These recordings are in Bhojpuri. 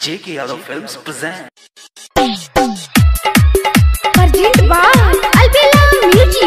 J.K. Yadav Films present. Presented by Albella Music.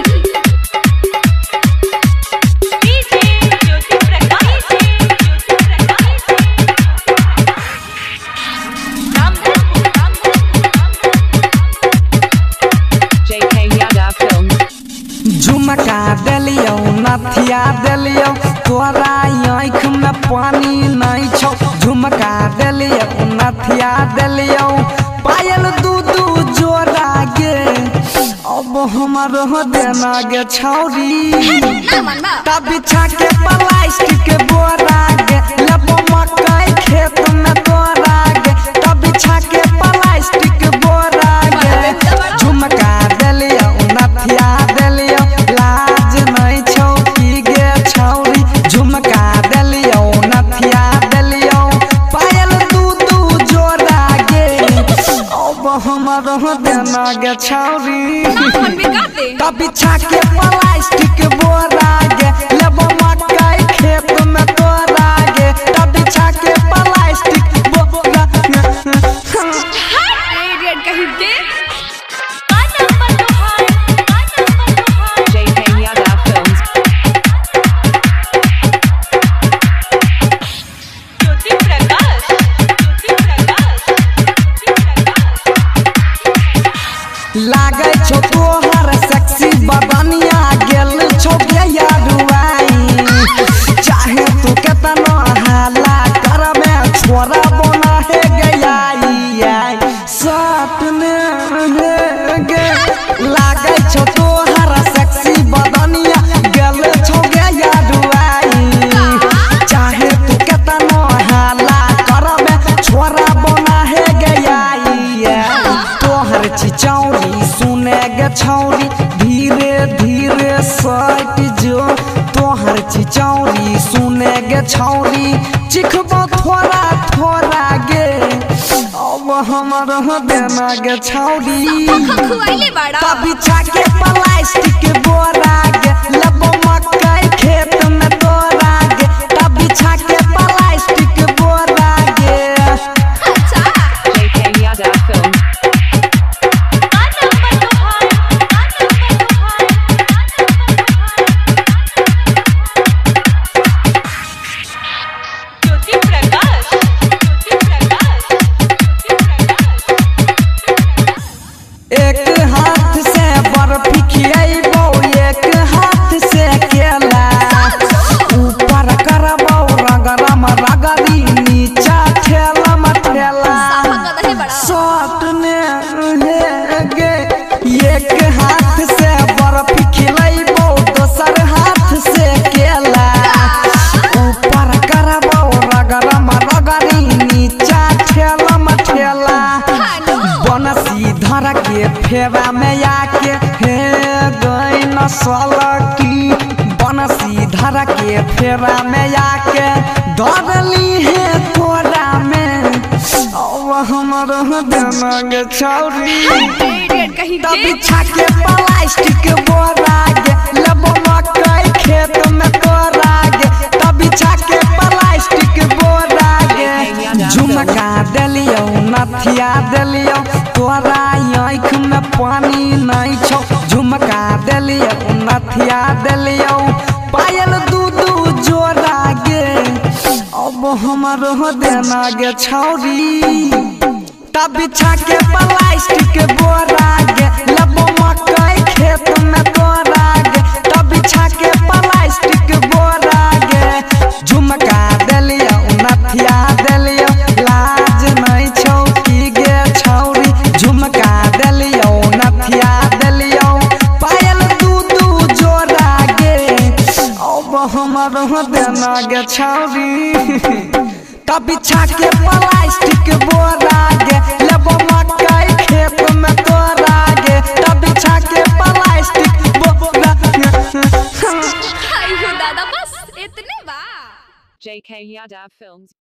J.K. Yadav Films. झुमका देलियो नथिया देलियो तोरा आँख में पानी नहीं छौ। झुमका देलियो नथिया देलियो पायल दू दू जोड़ा गे अब हमारो देना गे छौरी तब बिछा के प्लास्टिक के बोरा गे लेबो मकई खेत में तोरा गे तब बिछा के प्लास्टिक के बोरा गे झुमका देलियो नथिया देलियो लाज नहीं छौ की गे छौरी। झुमका देलियो नथिया देलियो पायल दू दू जोड़ा गे अब हमारो देना गे छौरी तब बिछा के प्लास्टिक बोरा गे लेबो मकई खेत में तोरा गे तब बिछा के प्लास्टिक बोरा J.K. Yadav Films. लागे छो तोहर सेक्सी बदनिया गेल छो गया रुआई चाहे तू केतना हाला करबे छोरा बना है गया सपने गे लागे छो तोहर सेक्सी बदनिया गेल छो गया रुआई चाहे तू केतना हाला करबे छोरा बना है गया तोहर चिचौरी सुने गे छौरी धीरे धीरे सट जो तोहर चिचौरी सुने गे छौरी चिखबो थोड़ा थोड़ा गे अब हमर देना गे छौरी तब बिछा के प्लास्टिक बोरा गे लेबो मकई खेत में तोरा गे तब बिछा के प्लास्टिक बोरा गे J.K. Yadav Films. एक हाथ से बर्फी खियाइबो एक हाथ से केला ऊपर करबो रगरम रगरी नीचा ठेलम ठेला सटने गे एक हाथ से बर्फी खिलाइबो दोसर हाथ से केला ऊपर करबो रगरम रगरी नीचा ठेलम ठेला बनसी धर के फेरा में आके हे गई नसलकी बनसी धर के फेरा में आके दौड़ली है तोरा में अब हमर देना गे छौरी तब बिछा के प्लास्टिक बोरा गे लेबो मकई खेत में तोरा गे तब बिछा के प्लास्टिक बोरा गे झुमका देलियो नथिया देलियो तोरा आँख में पानी नहीं छौ। झुमका देलियो नथिया देलियो पायल दू दू जोड़ा गे अब हमारो देना गे छौरी तब बिछा के प्लास्टिक बोरा गे लेबो मकई खेत में तोरा गे तब बिछा के प्लास्टिक बोरा गे झुमका देलियो नथिया देलियो लाज नहीं छौ की गे छौरी। झुमका देलियो नथिया देलियो पायल दू दू जोड़ा गे अब हमारो देना गे छौरी तब बिछा के प्लास्टिक बोरा गे लेबो मकई खेत में तोरा गे तब बिछा के प्लास्टिक बोरा दादा बस इतने बार J.K. Yadav Films.